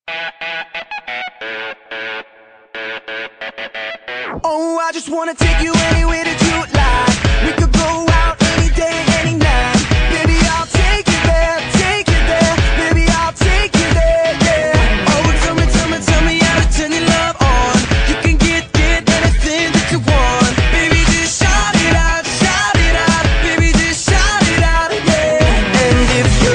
Oh, I just wanna take you anywhere that you like. We could go out any day, any night. Baby, I'll take you there, take you there. Baby, I'll take you there, yeah. Oh, tell me how to turn your love on. You can get anything that you want. Baby, just shout it out, shout it out. Baby, just shout it out, yeah. And if you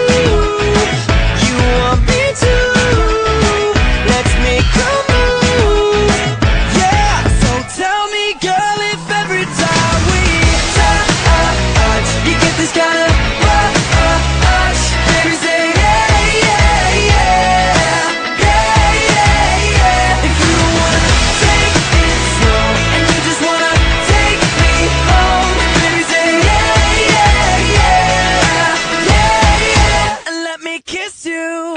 want me to, let's make a move, yeah. So tell me, girl, if every time we touch, you get this kind of rush. Baby, say yeah, yeah, yeah, yeah, yeah, yeah. If you don't wanna take it slow and you just wanna take me home, baby, say yeah, yeah, yeah, yeah, yeah. And let me kiss you.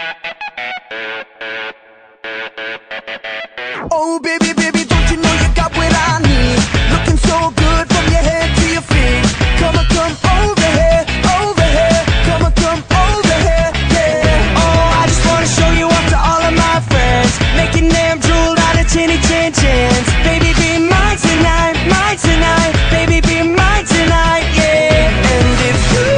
Oh, baby, baby, don't you know you got what I need? Looking so good from your head to your feet. Come on, come over here, over here. Come on, come over here, yeah. Oh, I just wanna show you off to all of my friends, making them drool out of chinny chin chins. Baby, be mine tonight, mine tonight. Baby, be mine tonight, yeah. And if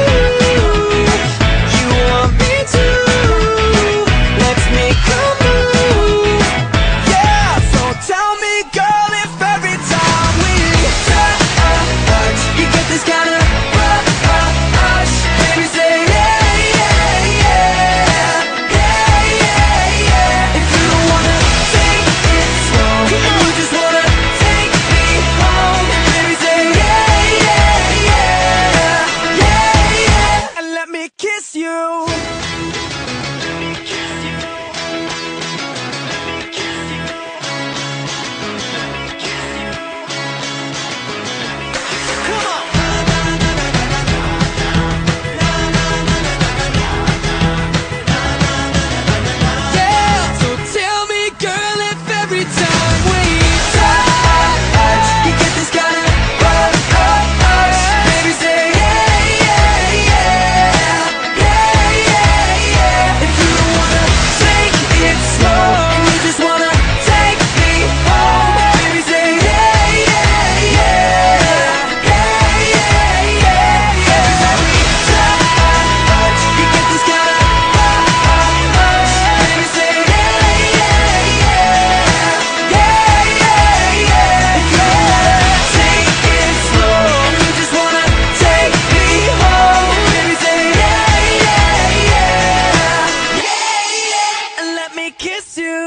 you want me to, let's make a move, yeah. So tell me, girl, if every time we touch, you get this kind of rush. Baby, say yeah, yeah, yeah, yeah, yeah, yeah. If you don't wanna take it slow and you just wanna take me home, baby, say yeah, yeah, yeah, yeah, yeah. And let me kiss you. Yeah, so tell me, girl, if every time we touch, you get this kind of rush. Baby, say yeah, yeah, yeah, yeah, yeah, yeah. If you don't wanna take it slow and you just wanna take me home, baby, say yeah, yeah, yeah, yeah, yeah, yeah, yeah. Touch, you get this kind of rush. Baby, say yeah, yeah, yeah, yeah, yeah, yeah. If you don't wanna take it slow and you just wanna take me home, baby, say yeah, yeah, yeah, yeah, yeah. And let me kiss you.